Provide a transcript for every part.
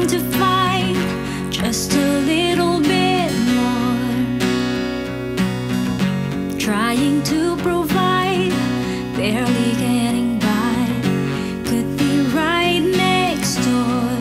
trying to find just a little bit more, trying to provide, barely getting by, could be right next door.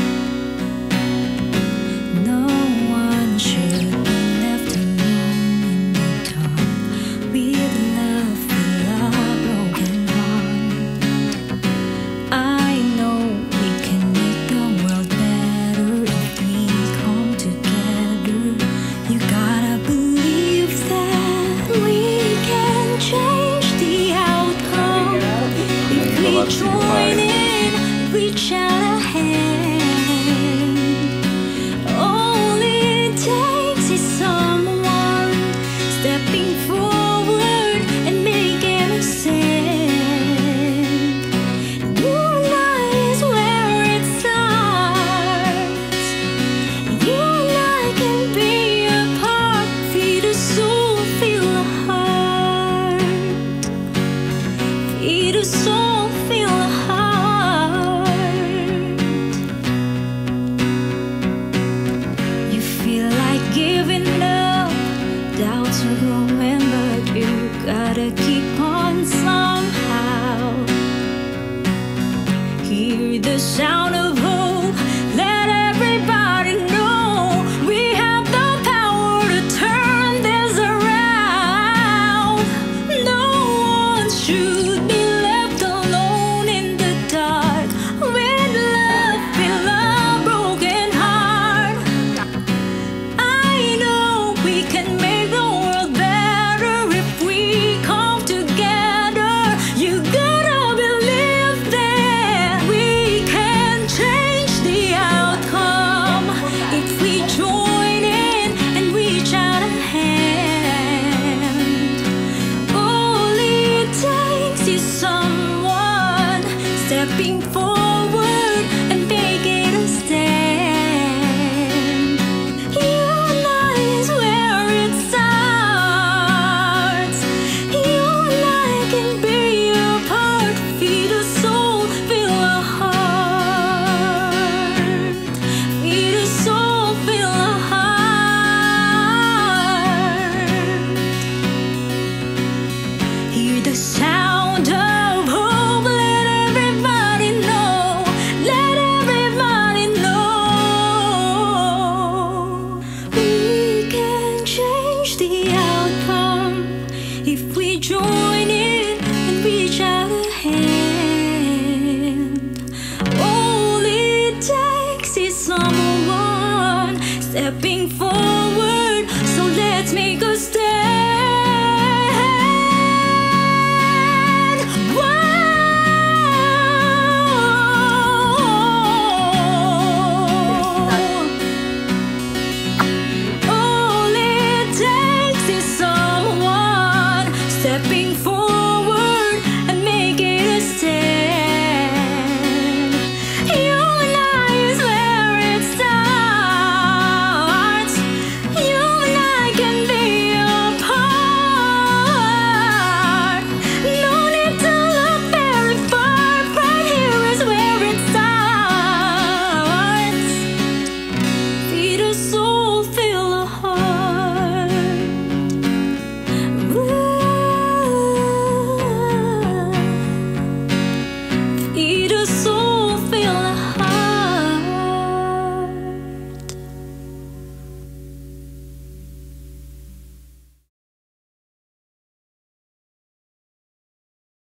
No one should be left alone in the dark with love, with a broken heart. I know we can make the world better if we come together. You gotta believe that we can change the outcome if we join in, reach out a hand. All it takes is someone stepping forward and making a stand. You and I is where it starts. You and I can be a part, feed a soul, feel a heart, feed a soul, feel a heart. You feel like giving up, doubts are growing, but you gotta keep on somehow. Hear the sound of hope, let everybody know we have the power to turn this around. No one should be left alone in the dark with love, feel a broken heart. I know we can make the world better if we come together. You gotta believe that we can change the outcome if we join in and reach out a hand. All it takes is someone stepping forward and making a stand. You and I is where it starts. You and I can be a part, feed a soul, feel a heart, feed a soul, feel a heart. Hear the sound of hope, let everybody know, let everybody know. We can change the outcome if we join in and reach out a hand. All it takes is someone stepping forward